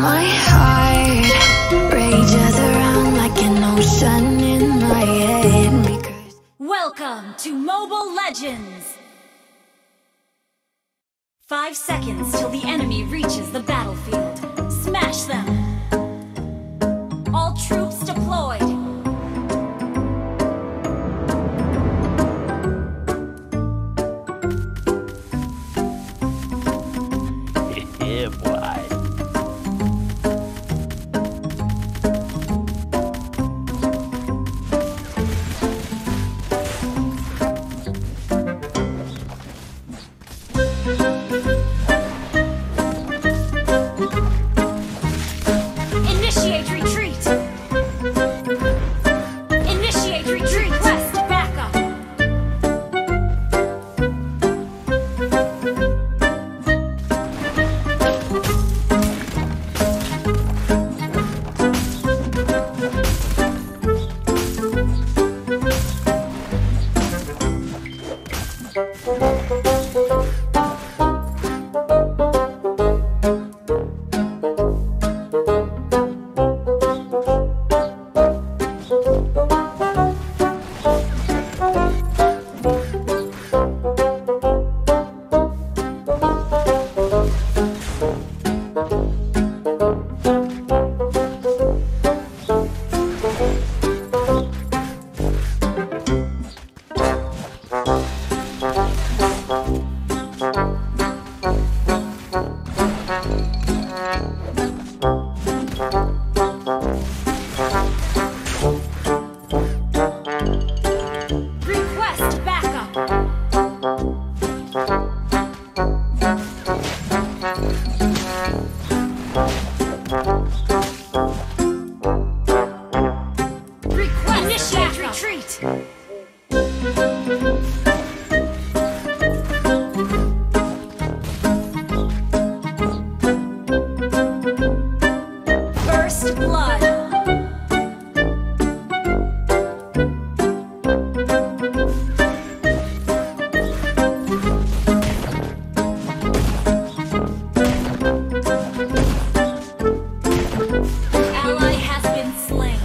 My heart rages around like an ocean in my head. Welcome to Mobile Legends! 5 seconds till the enemy reaches the battlefield. Smash them! All troops deployed! Yeah, boy. Initiate retreat! Initiate retreat! Request backup! Request backup! Request initiate retreat! First blood! Ally has been slain.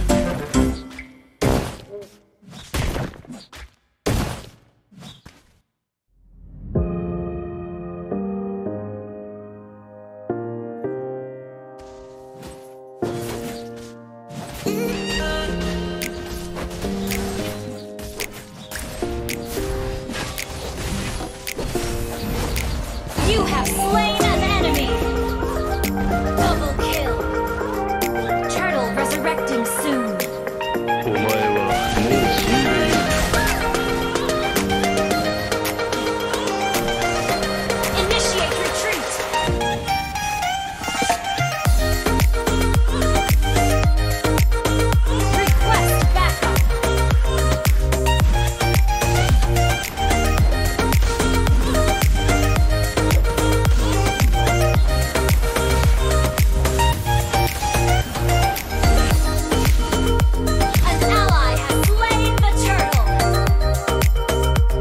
You have slain an enemy! Double kill! Turtle resurrecting soon! お前はもう死んでいる。 Initiate retreat! Request backup! An ally has slain the turtle!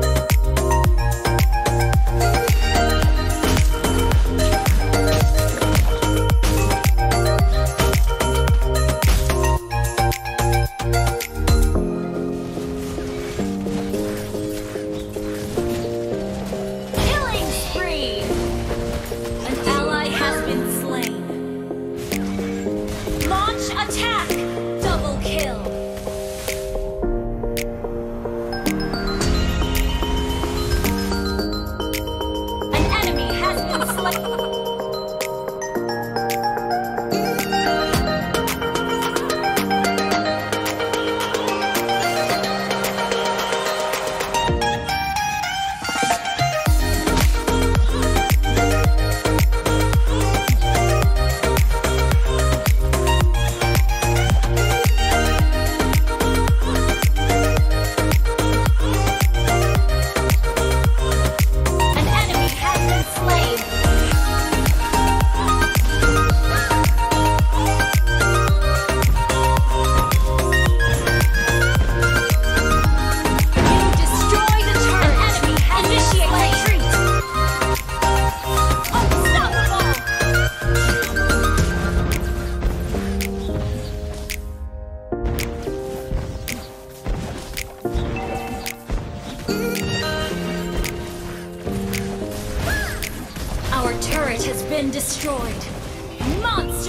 Killing spree! An ally has been slain. Launch attack! Double kill! An enemy has been slain.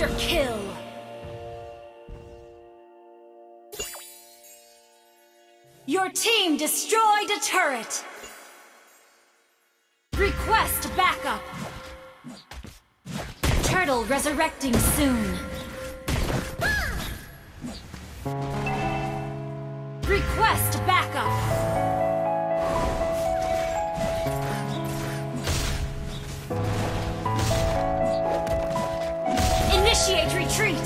Monster kill! Your team destroyed a turret! Request backup! Turtle resurrecting soon! Request backup! Initiate retreat!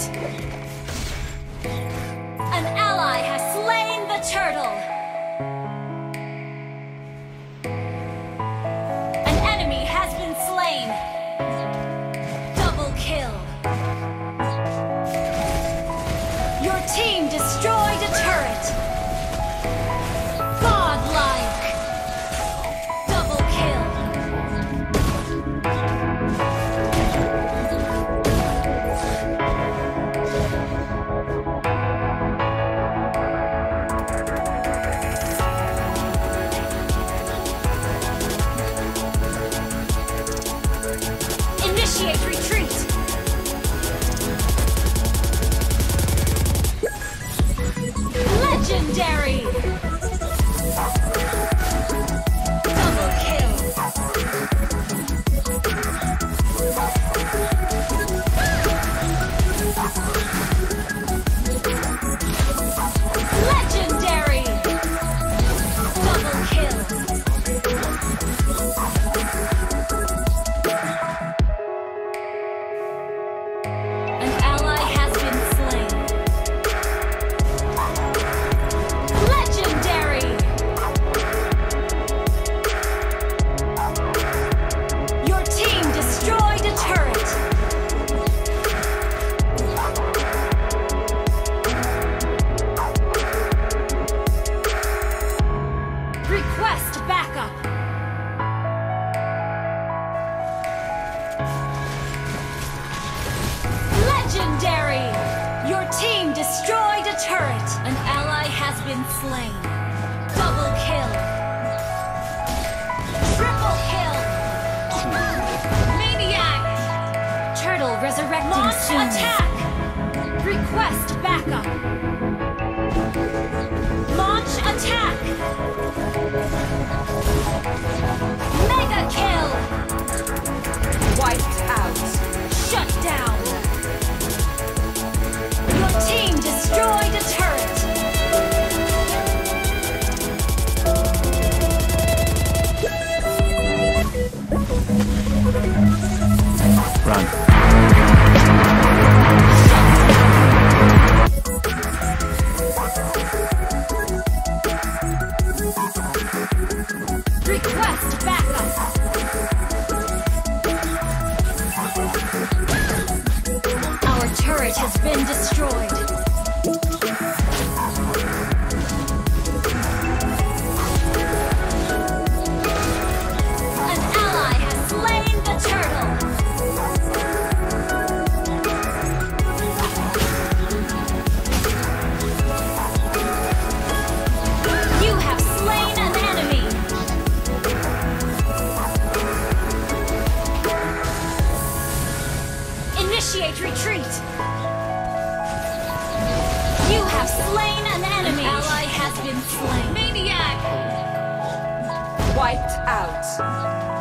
An ally has slain the turtle! An enemy has been slain! Double kill! Your team destroyed a turret! Godlike! Double kill! Initiate retreat! Legendary! Double kill! Legendary! Double kill! An ally has been slain. Legendary! Your team destroyed a turret. Request backup. Legendary! Your team destroyed a turret. An ally has been slain. Double kill. Triple kill. Maniac! Turtle resurrecting Launch soon. Attack! Request backup. Launch attack! Mega kill! Wiped out. Shut down. Your team destroyed a turret. Run. Request backup. Our turret has been destroyed. An ally has slain the turtle. You have slain an enemy. Initiate retreat. You have slain an enemy. An ally has been slain. Maniac! Wiped out.